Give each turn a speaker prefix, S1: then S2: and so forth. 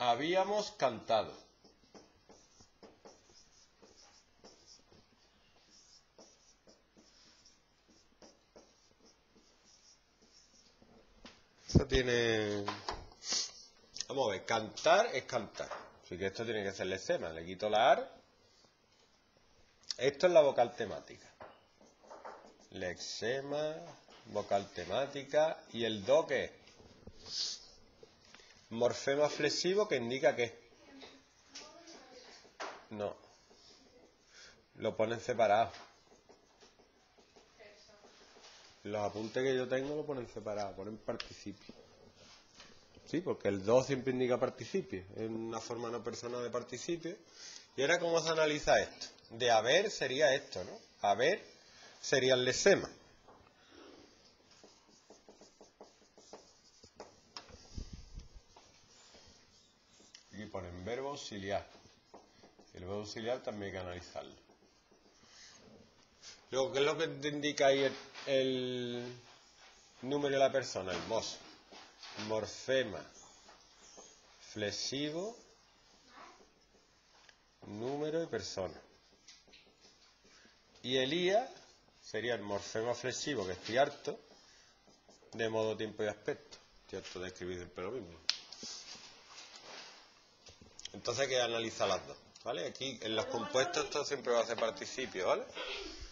S1: habíamos cantado. Esto tiene... Vamos a ver, cantar es cantar. Así que esto tiene que ser lexema. Le quito la ar. Esto es la vocal temática. Lexema, vocal temática. ¿Y el do qué es? Morfema flexivo que indica qué. No. Lo ponen separado. Los apuntes que yo tengo lo ponen separado, ponen participio. Sí, porque el do siempre indica participio. Es una forma no persona de participio. ¿Y ahora cómo se analiza esto? De haber sería esto, ¿no? Haber sería el lexema. Aquí ponen verbo auxiliar. El verbo auxiliar también hay que analizarlo. Luego, ¿qué es lo que te indica ahí el número de la persona? El mos. Morfema flexivo, número y persona. Y el IA sería el morfema flexivo, que estoy harto, de modo, tiempo y aspecto. Estoy harto de escribir siempre lo mismo. Entonces hay que analizar las dos, ¿vale? Aquí en los compuestos esto siempre va a ser participio, ¿vale?